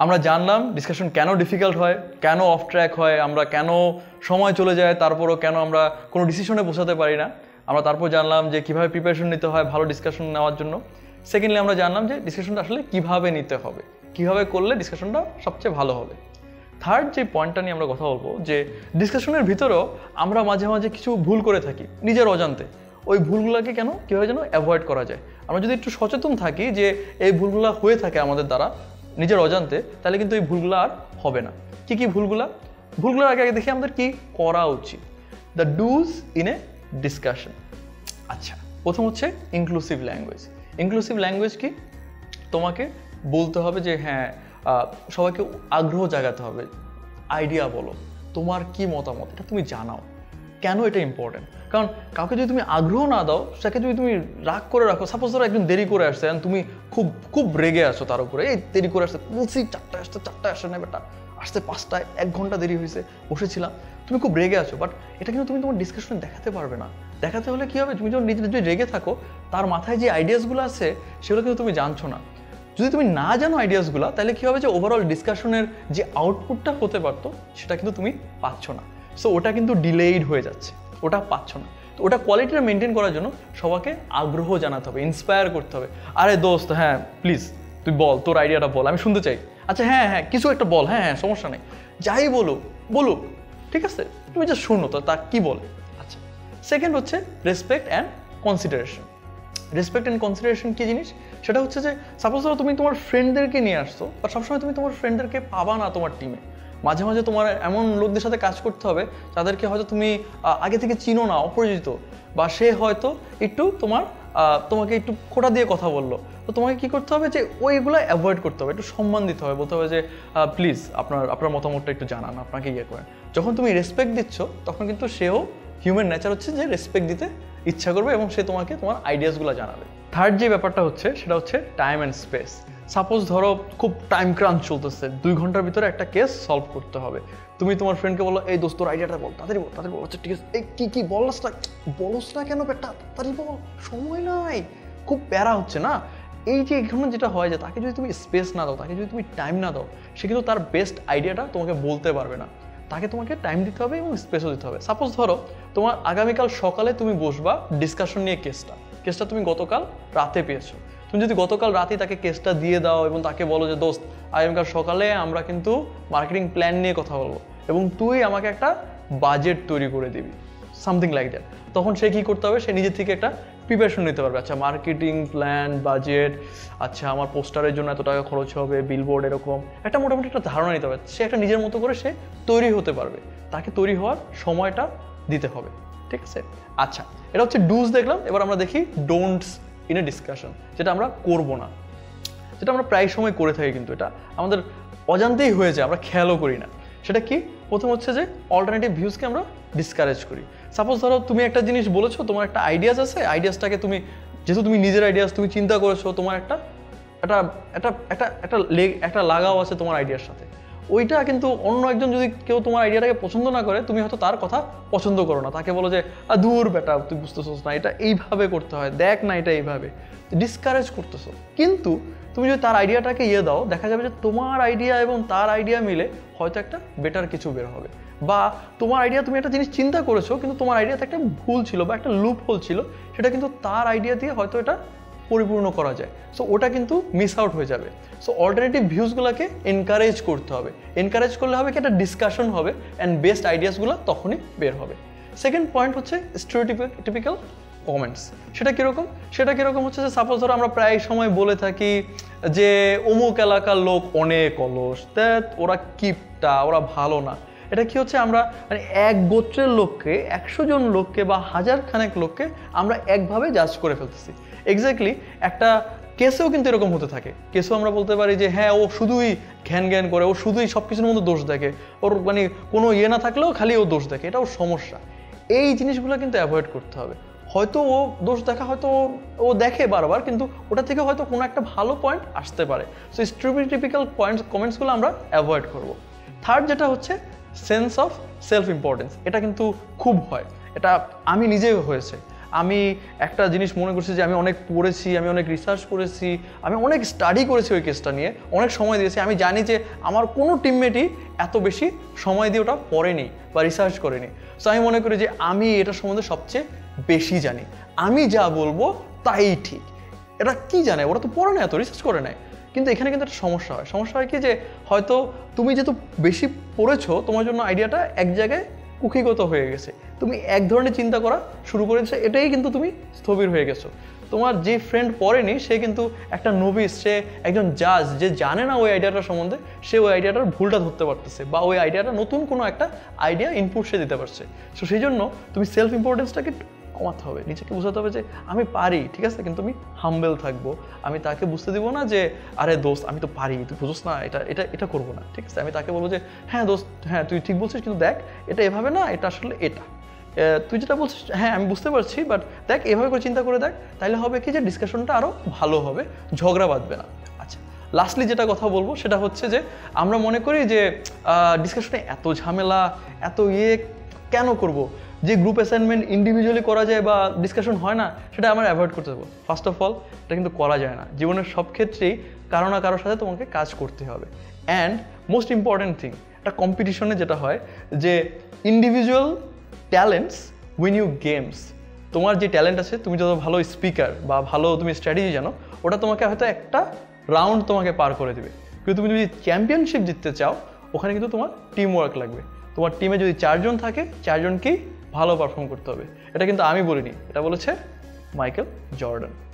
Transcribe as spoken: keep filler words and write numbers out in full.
আমরা জানলাম ডিসকাশন কেন ডিফিকাল্ট হয়, কেন অফ ট্র্যাক হয়, আমরা কেন সময় চলে যায়, তারপরও কেন আমরা কোনো ডিসিশনে পৌঁছাতে পারি না। আমরা তারপর জানলাম যে কীভাবে প্রিপারেশন নিতে হয় ভালো ডিসকাশন নেওয়ার জন্য। সেকেন্ডলি আমরা জানলাম যে ডিসকাশনটা আসলে কীভাবে নিতে হবে, কীভাবে করলে ডিসকাশনটা সবচেয়ে ভালো হবে। থার্ড যে পয়েন্টটা নিয়ে আমরা কথা বলবো যে ডিসকাশনের ভিতরেও আমরা মাঝে মাঝে কিছু ভুল করে থাকি নিজের অজান্তে। ওই ভুলগুলোকে কেন কীভাবে যেন অ্যাভয়েড করা যায়। আমরা যদি একটু সচেতন থাকি যে এই ভুলগুলো হয়ে থাকে আমাদের দ্বারা নিজের অজান্তে, তাহলে কিন্তু এই ভুলগুলো আর হবে না। কি কি ভুলগুলা? ভুলগুলোর আগে আগে দেখি আমাদের কি করা উচিত। The do's in a discussion. আচ্ছা, প্রথম হচ্ছে ইনক্লুসিভ ল্যাঙ্গুয়েজ। ইনক্লুসিভ ল্যাঙ্গুয়েজ কি? তোমাকে বলতে হবে যে হ্যাঁ, সবাইকে আগ্রহ জাগাতে হবে। আইডিয়া বলো, তোমার কি মতামত, এটা তুমি জানাও। কেন এটা ইম্পর্টেন্ট? কারণ কাউকে যদি তুমি আগ্রহ না দাও, সেটাকে যদি তুমি রাগ করে রাখো, সাপোজ ধরো একজন দেরি করে আসছে, তুমি খুব খুব রেগে আসো তার উপরে, এই দেরি করে আসছে, বলছি চারটায় আসতে, চারটায় আসে না বেটা, আসতে পাঁচটায়, এক ঘন্টা দেরি হয়েছে, বসেছিলাম, তুমি খুব রেগে আছো। বাট এটা কিন্তু তুমি তোমার ডিসকাশনে দেখাতে পারবে না। দেখাতে হলে কী হবে? তুমি যখন নিজে যদি রেগে থাকো, তার মাথায় যে আইডিয়াসগুলো আছে সেগুলো কিন্তু তুমি জানছো না। যদি তুমি না জানো আইডিয়াসগুলো, তাহলে কী হবে যে ওভারঅল ডিসকাশনের যে আউটপুটটা হতে পারতো সেটা কিন্তু তুমি পাচ্ছ না। সো ওটা কিন্তু ডিলেইড হয়ে যাচ্ছে, ওটা পাচ্ছ না। তো ওটা কোয়ালিটিটা মেনটেন করার জন্য সবাইকে আগ্রহ জানাতে হবে, ইন্সপায়ার করতে হবে। আরে দোস্ত, হ্যাঁ প্লিজ তুই বল, তোর আইডিয়াটা বল, আমি শুনতে চাই। আচ্ছা হ্যাঁ হ্যাঁ কিছু একটা বল, হ্যাঁ হ্যাঁ সমস্যা নেই, যাই বলো বলুক, ঠিক আছে, তুমি যা শুনো তো তা কী বলে। আচ্ছা, সেকেন্ড হচ্ছে respect and consideration. Respect and consideration কী জিনিস? সেটা হচ্ছে যে সাপোজ ধরো তুমি তোমার ফ্রেন্ডদেরকে নিয়ে আসছো, বা সবসময় তুমি তোমার ফ্রেন্ডদেরকে পাবা না তোমার টিমে। মাঝে মাঝে তোমার এমন লোকদের সাথে কাজ করতে হবে যাদেরকে হয়তো তুমি আগে থেকে চিনো না, অপরিচিত, বা সে হয়তো একটু তোমার তোমাকে একটু খোঁটা দিয়ে কথা বললো। তো তোমাকে কী করতে হবে? যে ওইগুলো অ্যাভয়েড করতে হবে, একটু সম্মান দিতে হবে, বলতে হবে যে প্লিজ আপনার আপনার মতামতটা একটু জানান, আপনাকে ইয়ে করেন। যখন তুমি রেসপেক্ট দিচ্ছ, তখন কিন্তু সেও হিউম্যান নেচার হচ্ছে যে রেসপেক্ট দিতে ইচ্ছা করবে এবং সে তোমাকে তোমার আইডিয়াসগুলো জানাবে। থার্ড যে ব্যাপারটা হচ্ছে সেটা হচ্ছে টাইম অ্যান্ড স্পেস। সাপোজ ধরো খুব টাইম ক্রাঞ্চ চলতেছে, দুই ঘন্টার ভিতরে একটা কেস সলভ করতে হবে। তুমি তোমার ফ্রেন্ডকে বলো, এই দোস্ত তোর আইডিয়াটা বল, তাড়াতাড়ি বল, তাড়াতাড়ি বল। আচ্ছা ঠিক আছে, এই কী কী বলস না, বলস না কেন বেটা, তাড়াতাড়ি বল, সময় নাই, খুব প্যারা হচ্ছে না। এই যে এখানে যেটা হয় যে তাকে যদি তুমি স্পেস না দাও, তাকে যদি তুমি টাইম না দাও, সে কিন্তু তার বেস্ট আইডিয়াটা তোমাকে বলতে পারবে না। তাকে তোমাকে টাইম দিতে হবে এবং স্পেসও দিতে হবে। সাপোজ ধরো তোমার আগামীকাল সকালে তুমি বসবা ডিসকাশন নিয়ে, কেসটা কেসটা তুমি গতকাল রাতে পেয়েছো। তুমি যদি গতকাল রাতে তাকে কেসটা দিয়ে দাও এবং তাকে বলো যে দোস্ত আগামীকাল সকালে আমরা কিন্তু মার্কেটিং প্ল্যান নিয়ে কথা বলবো এবং তুই আমাকে একটা বাজেট তৈরি করে দিবি, সামথিং লাইক দ্যাট, তখন সে কী করতে হবে? সে নিজের থেকে একটা প্রিপারেশন নিতে পারবে। আচ্ছা মার্কেটিং প্ল্যান, বাজেট, আচ্ছা আমার পোস্টারের জন্য এত টাকা খরচ হবে, বিলবোর্ড, এরকম একটা মোটামুটি একটা ধারণা নিতে হবে। সে একটা নিজের মতো করে সে তৈরি হতে পারবে, তাকে তৈরি হওয়ার সময়টা দিতে হবে, ঠিক আছে? আচ্ছা, এটা হচ্ছে ডুজ দেখলাম। এবার আমরা দেখি ডোন্টস ইন এ ডিসকাশন, যেটা আমরা করবো না, যেটা আমরা প্রায় সময় করে থাকি, কিন্তু এটা আমাদের অজান্তেই হয়ে যায়, আমরা খেয়ালও করি না। সেটা কি? প্রথম হচ্ছে যে অল্টারনেটিভ ভিউজকে আমরা ডিসকারেজ করি। সাপোজ ধরো তুমি একটা জিনিস বলেছো, তোমার একটা আইডিয়াস আছে, আইডিয়াসটাকে তুমি যেহেতু তুমি নিজের আইডিয়াস তুমি চিন্তা করেছো, তোমার একটা একটা একটা একটা একটা লেগ একটা লাগাও আছে তোমার আইডিয়ার সাথে, ওইটা কিন্তু অন্য একজন যদি কেউ তোমার আইডিয়াটাকে পছন্দ না করে, তুমি হয়তো তার কথা পছন্দ করো না, তাকে বলো যে দূর বেটা তুই বুঝতেছোস না, এটা এইভাবে করতে হয়, দেখ না এটা এইভাবে, ডিসকারেজ করতেছো। কিন্তু তুমি যদি তার আইডিয়াটাকে ইয়ে দাও, দেখা যাবে যে তোমার আইডিয়া এবং তার আইডিয়া মিলে হয়তো একটা বেটার কিছু বের হবে। বা তোমার আইডিয়া, তুমি একটা জিনিস চিন্তা করেছো কিন্তু তোমার আইডিয়াতে একটা ভুল ছিল বা একটা লুপ হোল ছিল, সেটা কিন্তু তার আইডিয়া দিয়ে হয়তো এটা পরিপূর্ণ করা যায়। সো ওটা কিন্তু মিস আউট হয়ে যাবে। সো অল্টারনেটিভ ভিউজগুলোকে এনকারেজ করতে হবে। এনকারেজ করলে হবে কি, একটা ডিসকাশন হবে অ্যান্ড বেস্ট আইডিয়াসগুলো তখনই বের হবে। সেকেন্ড পয়েন্ট হচ্ছে স্টেরিওটাইপিক্যাল কমেন্টস। সেটা কীরকম? সেটা কীরকম হচ্ছে যে সাপোজ ধরো আমরা প্রায় সময় বলে থাকি যে অমুক এলাকার লোক অনেক অলস, দ্যাট ওরা কিপটা, ওরা ভালো না। এটা কি হচ্ছে, আমরা মানে এক গোত্রের লোককে, একশো জন লোককে বা হাজার খানেক লোককে আমরা একভাবে জাজ করে ফেলতেছি। এক্স্যাক্টলি একটা কেসেও কিন্তু এরকম হতে থাকে। কেসেও আমরা বলতে পারি যে হ্যাঁ ও শুধুই ঘ্যান জ্ঞান করে, ও শুধুই সব কিছুর মধ্যে দোষ দেখে, ওর মানে কোনো ইয়ে না থাকলেও খালি ও দোষ দেখে, এটা ওর সমস্যা। এই জিনিসগুলো কিন্তু অ্যাভয়েড করতে হবে। হয়তো ও দোষ দেখা হয়তো ও দেখে বারবার, কিন্তু ওটা থেকে হয়তো কোনো একটা ভালো পয়েন্ট আসতে পারে। সো স্টেরিওটাইপিক্যাল পয়েন্টস কমেন্টসগুলো আমরা অ্যাভয়েড করব। থার্ড যেটা হচ্ছে সেন্স অফ সেলফ ইম্পর্টেন্স। এটা কিন্তু খুব হয়, এটা আমি নিজেও হয়েছে। আমি একটা জিনিস মনে করছি যে আমি অনেক পড়েছি, আমি অনেক রিসার্চ করেছি, আমি অনেক স্টাডি করেছি ওই কেসটা নিয়ে, অনেক সময় দিয়েছি, আমি জানি যে আমার কোনো টিমমেটই এত বেশি সময় দিয়ে ওটা পড়েনি বা রিসার্চ করেনি। সো আমি মনে করি যে আমি এটা সম্বন্ধে সবচেয়ে বেশি জানি, আমি যা বলবো তাই ঠিক। এটা কি জানে, ওরা তো পড়ে না, এত রিসার্চ করে নেয়। কিন্তু এখানে কিন্তু একটা সমস্যা হয়, সমস্যা হয় কি যে হয়তো তুমি যেহেতু বেশি পড়েছো, তোমার জন্য আইডিয়াটা এক জায়গায় কুক্ষিগত হয়ে গেছে, তুমি এক ধরনের চিন্তা করা শুরু করেছো, এটাই কিন্তু তুমি স্থবির হয়ে গেছো। তোমার যে ফ্রেন্ড পড়েনি সে কিন্তু একটা নোভিস, সে একজন জাজ, যে জানে না ওই আইডিয়াটার সম্বন্ধে, সে ওই আইডিয়াটার ভুলটা ধরতে পারতেছে বা ওই আইডিয়াটা নতুন কোনো একটা আইডিয়া ইনপুট সে দিতে পারছে। সো সেই জন্য তুমি সেলফ ইম্পর্টেন্সটাকে কমাতে হবে, নিজেকে বোঝাতে হবে যে আমি পারি, ঠিক আছে, কিন্তু আমি হাম্বেল থাকবো। আমি তাকে বুঝতে দিব না যে আরে দোস্ত আমি তো পারি, তুই বুঝোস না, এটা এটা এটা করবো না, ঠিক আছে। আমি তাকে বলবো যে হ্যাঁ দোস্ত, হ্যাঁ তুই ঠিক বলছিস, কিন্তু দেখ এটা এভাবে না, এটা আসলে এটা তুই যেটা বলছিস, হ্যাঁ আমি বুঝতে পারছি, বাট দেখ এভাবে করে চিন্তা করে দেখ, তাহলে হবে কি যে ডিসকাশনটা আরও ভালো হবে, ঝগড়া বাঁধবে না। আচ্ছা, লাস্টলি যেটা কথা বলবো সেটা হচ্ছে যে আমরা মনে করি যে ডিসকাশনে এত ঝামেলা, এত ইয়ে কেন করব, যে গ্রুপ অ্যাসাইনমেন্ট ইন্ডিভিজুয়ালি করা যায় বা ডিসকাশন হয় না, সেটা আমরা অ্যাভয়েড করতে দেবো। ফার্স্ট অফ অল এটা কিন্তু করা যায় না, জীবনের সব ক্ষেত্রেই কারো না কারোর সাথে তোমাকে কাজ করতে হবে। অ্যান্ড মোস্ট ইম্পর্ট্যান্ট থিং, একটা কম্পিটিশনে যেটা হয় যে individual talents win you games. তোমার যে ট্যালেন্ট আছে, তুমি যত ভালো স্পিকার বা ভালো তুমি স্ট্র্যাটেজি জানো, ওটা তোমাকে হয়তো একটা রাউন্ড তোমাকে পার করে দেবে, কিন্তু তুমি যদি চ্যাম্পিয়নশিপ জিততে চাও, ওখানে কিন্তু তোমার টিম ওয়ার্ক লাগবে। তোমার টিমে যদি চারজন থাকে, চারজনকেই ভালো পারফর্ম করতে হবে। এটা কিন্তু আমি বলিনি, এটা বলেছে মাইকেল জর্ডান।